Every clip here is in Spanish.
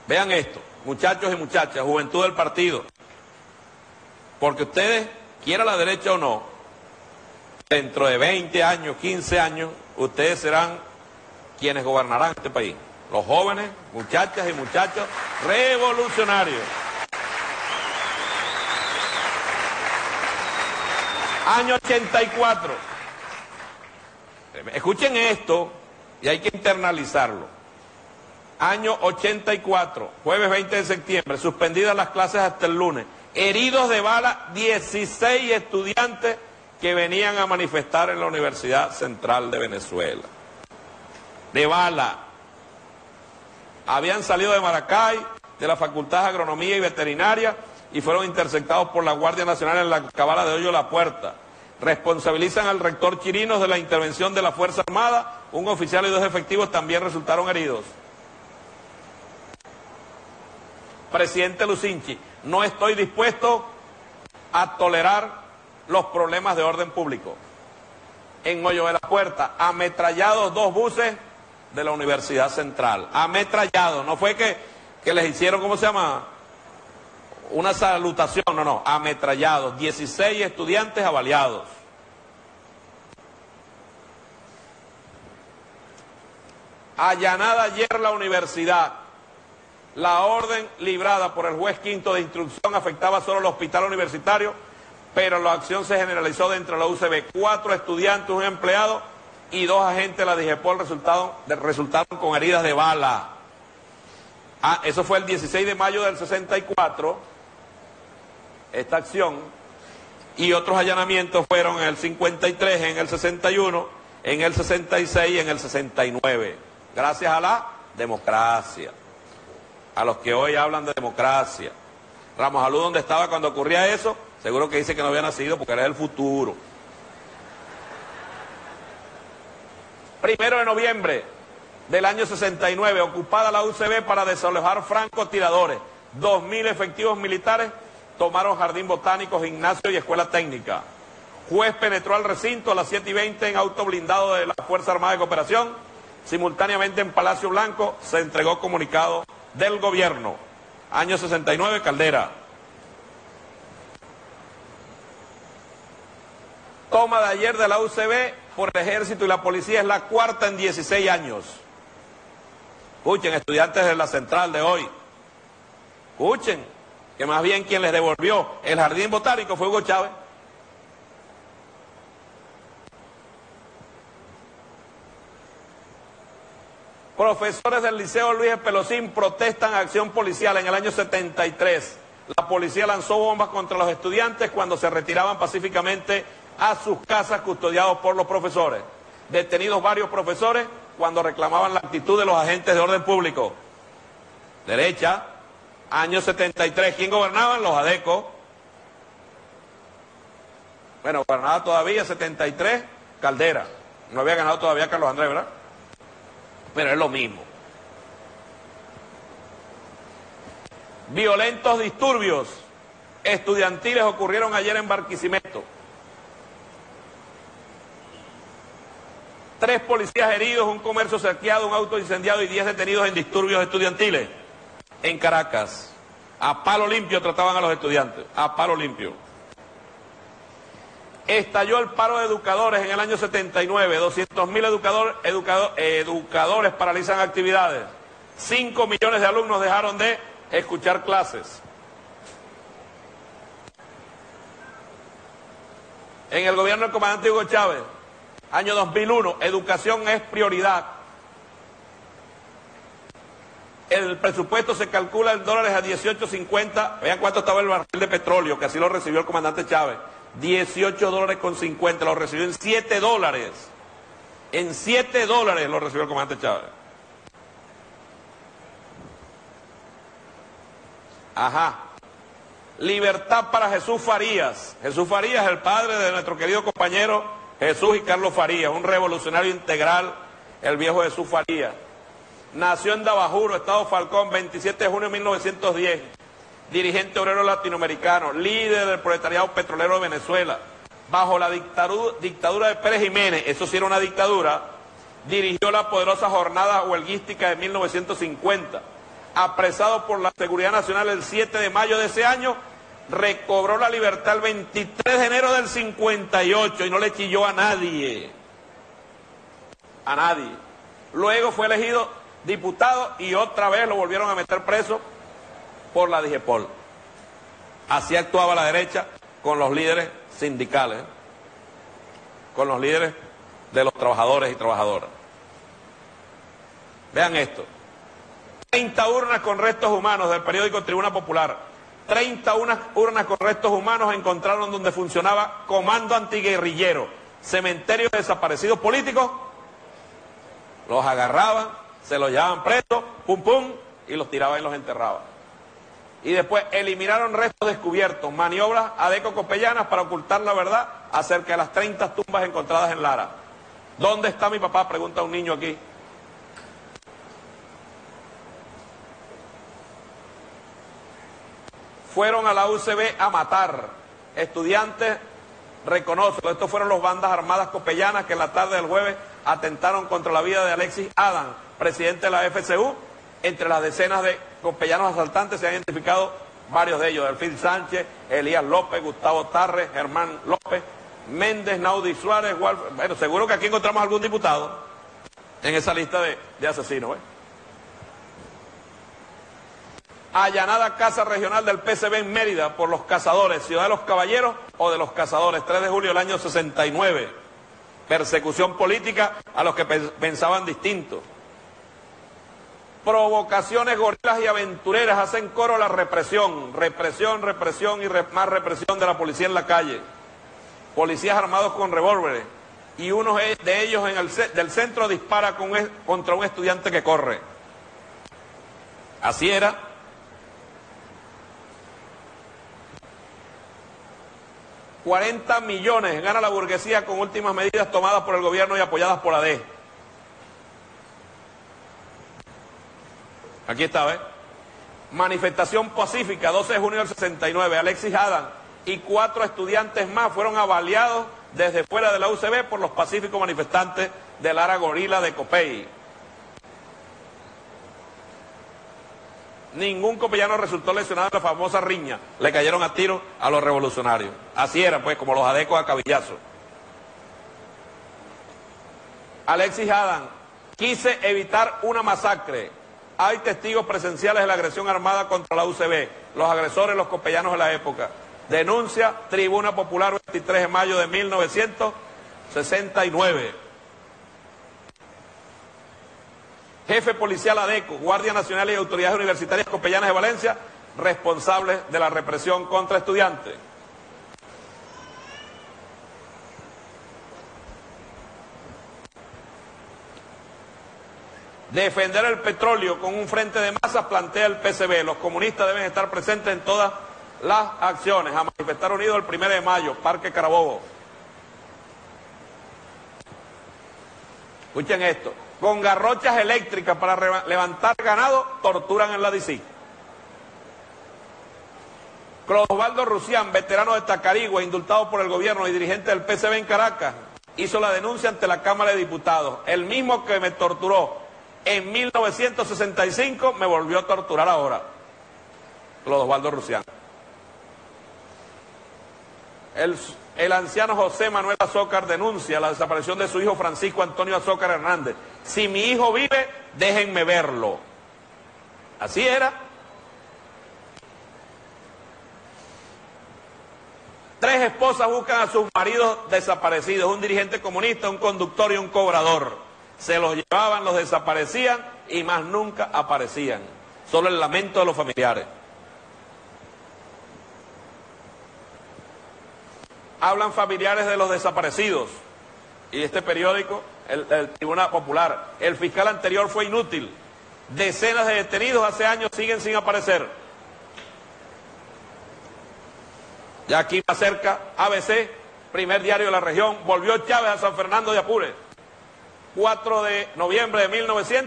Vean esto, muchachos y muchachas, juventud del partido, porque ustedes, quiera la derecha o no, dentro de 20 años, 15 años, ustedes serán quienes gobernarán este país. Los jóvenes, muchachas y muchachos revolucionarios. Año 84. Escuchen esto y hay que internalizarlo. Año 84, jueves 20 de septiembre, suspendidas las clases hasta el lunes. Heridos de bala 16 estudiantes que venían a manifestar en la Universidad Central de Venezuela. De bala. Habían salido de Maracay, de la Facultad de Agronomía y Veterinaria, y fueron interceptados por la Guardia Nacional en la Cabala de Hoyo La Puerta. Responsabilizan al rector Chirinos de la intervención de la Fuerza Armada. Un oficial y 2 efectivos también resultaron heridos. Presidente Lucinchi, no estoy dispuesto a tolerar los problemas de orden público. En Hoyo de la Puerta, ametrallados 2 buses de la Universidad Central. Ametrallados, no fue que les hicieron, ¿cómo se llama?, una salutación, no, ametrallados, 16 estudiantes avaliados. Allanada ayer la universidad. La orden librada por el juez quinto de instrucción afectaba solo al hospital universitario, pero la acción se generalizó dentro de la UCB. 4 estudiantes, un empleado y 2 agentes de la DIGEPOL resultaron con heridas de bala. Eso fue el 16 de mayo del 64, esta acción, y otros allanamientos fueron en el 53, en el 61, en el 66 y en el 69. Gracias a la democracia. A los que hoy hablan de democracia. Ramos Alú, ¿dónde estaba cuando ocurría eso? Seguro que dice que no había nacido porque era el futuro. 1 de noviembre del año 69, ocupada la UCB para desalojar francotiradores. 2.000 efectivos militares tomaron Jardín Botánico, Gimnasio y Escuela Técnica. Juez penetró al recinto a las 7:20 en auto blindado de la Fuerza Armada de Cooperación. Simultáneamente en Palacio Blanco se entregó comunicado del gobierno. Año 69, Caldera. Toma de ayer de la UCB por el ejército y la policía es la 4ª en 16 años. Escuchen, estudiantes de la central de hoy. Escuchen, que más bien quien les devolvió el Jardín Botánico fue Hugo Chávez. Profesores del Liceo Luis Espelosín protestan acción policial en el año 73. La policía lanzó bombas contra los estudiantes cuando se retiraban pacíficamente a sus casas custodiados por los profesores. Detenidos varios profesores cuando reclamaban la actitud de los agentes de orden público. Derecha, año 73. ¿Quién gobernaban? Los ADECO. Bueno, gobernaba todavía 73, Caldera. No había ganado todavía Carlos Andrés, ¿verdad? Pero es lo mismo. Violentos disturbios estudiantiles ocurrieron ayer en Barquisimeto. 3 policías heridos, un comercio saqueado, un auto incendiado y 10 detenidos en disturbios estudiantiles. En Caracas, a palo limpio trataban a los estudiantes, a palo limpio. Estalló el paro de educadores en el año 79, 200.000 educadores paralizan actividades. 5 millones de alumnos dejaron de escuchar clases. En el gobierno del comandante Hugo Chávez, año 2001, educación es prioridad. El presupuesto se calcula en dólares a 18.50. Vean cuánto estaba el barril de petróleo, que así lo recibió el comandante Chávez. $18.50, lo recibió en $7. En $7 lo recibió el comandante Chávez. Ajá. Libertad para Jesús Farías. Jesús Farías, el padre de nuestro querido compañero Jesús y Carlos Farías, un revolucionario integral, el viejo Jesús Farías. Nació en Dabajuro, Estado Falcón, 27 de junio de 1910. Dirigente obrero latinoamericano, líder del proletariado petrolero de Venezuela. Bajo la dictadura de Pérez Jiménez, eso sí era una dictadura, dirigió la poderosa jornada huelguística de 1950. apresado por la Seguridad Nacional el 7 de mayo de ese año, recobró la libertad el 23 de enero del 58 y no le chilló a nadie. A nadie. Luego fue elegido diputado y otra vez lo volvieron a meter preso por la DIGEPOL. Así actuaba la derecha con los líderes sindicales, con los líderes de los trabajadores y trabajadoras. Vean esto. 30 urnas con restos humanos del periódico Tribuna Popular. 30 urnas con restos humanos encontraron donde funcionaba Comando Antiguerrillero. Cementerios de desaparecidos políticos. Los agarraban, se los llevaban presos, pum pum, y los tiraban y los enterraban. Y después eliminaron restos descubiertos, maniobras adeco-copellanas para ocultar la verdad acerca de las 30 tumbas encontradas en Lara. ¿Dónde está mi papá?, pregunta un niño aquí. Fueron a la UCB a matar estudiantes, reconozco, estos fueron los bandas armadas copellanas que en la tarde del jueves atentaron contra la vida de Alexis Adam, presidente de la FCU. Entre las decenas de copellanos asaltantes se han identificado varios de ellos: Delfín Sánchez, Elías López, Gustavo Tarres, Germán López, Méndez, Naudi Suárez, bueno, seguro que aquí encontramos algún diputado en esa lista de asesinos, ¿eh? Allanada Casa Regional del PCB en Mérida por los cazadores, Ciudad de los Caballeros o de los Cazadores, 3 de julio del año 69. Persecución política a los que pensaban distinto. Provocaciones gorilas y aventureras hacen coro a la represión, represión y más represión de la policía en la calle. Policías armados con revólveres y uno de ellos del centro dispara contra un estudiante que corre. Así era. $40 millones gana la burguesía con últimas medidas tomadas por el gobierno y apoyadas por AD. Aquí está, ¿ves? Manifestación pacífica, 12 de junio del 69. Alexis Adam y 4 estudiantes más fueron avaliados desde fuera de la UCB por los pacíficos manifestantes del Lara Gorila de Copey. Ningún copellano resultó lesionado en la famosa riña. Le cayeron a tiros a los revolucionarios. Así era, pues, como los adecos a cabillazos. Alexis Adam: quise evitar una masacre. Hay testigos presenciales de la agresión armada contra la UCB. Los agresores, los copellanos de la época. Denuncia Tribuna Popular, 23 de mayo de 1969. Jefe policial ADECO, Guardia Nacional y autoridades universitarias copellanas de Valencia, responsables de la represión contra estudiantes. Defender el petróleo con un frente de masas, plantea el PCB. Los comunistas deben estar presentes en todas las acciones. A manifestar unidos el 1 de mayo, Parque Carabobo. Escuchen esto. Con garrochas eléctricas para levantar ganado, torturan en la DC. Clodovaldo Rusián, veterano de Tacarigua, indultado por el gobierno y dirigente del PCB en Caracas, hizo la denuncia ante la Cámara de Diputados. El mismo que me torturó en 1965 me volvió a torturar ahora. Clodovaldo Rusián. El anciano José Manuel Azócar denuncia la desaparición de su hijo Francisco Antonio Azócar Hernández. Si mi hijo vive, déjenme verlo. Así era. 3 esposas buscan a sus maridos desaparecidos, un dirigente comunista, un conductor y un cobrador. Se los llevaban, los desaparecían y más nunca aparecían. Solo el lamento de los familiares. Hablan familiares de los desaparecidos y este periódico, el Tribuna Popular. El fiscal anterior fue inútil. Decenas de detenidos hace años siguen sin aparecer. Ya aquí más cerca, ABC, primer diario de la región, volvió Chávez a San Fernando de Apure. 4 de noviembre de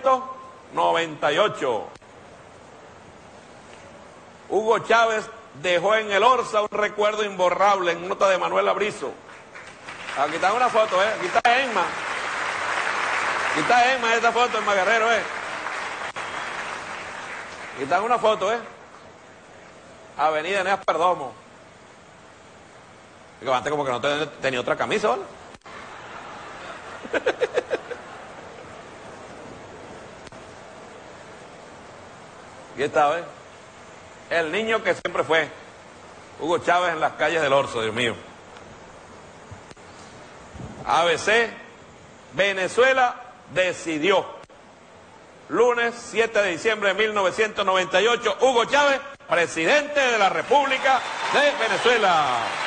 1998. Hugo Chávez dejó en el Orza un recuerdo imborrable, en nota de Manuel Abrizo. Aquí está una foto, aquí está Emma. Aquí está Emma, esta foto en Magarrero, Aquí está una foto, Avenida Eneas Perdomo. Y que antes como que no tenía otra camisa, ¿vale? Aquí está, ¿ves? El niño que siempre fue. Hugo Chávez en las calles del Orso, Dios mío. ABC, Venezuela decidió. Lunes 7 de diciembre de 1998, Hugo Chávez, presidente de la República de Venezuela.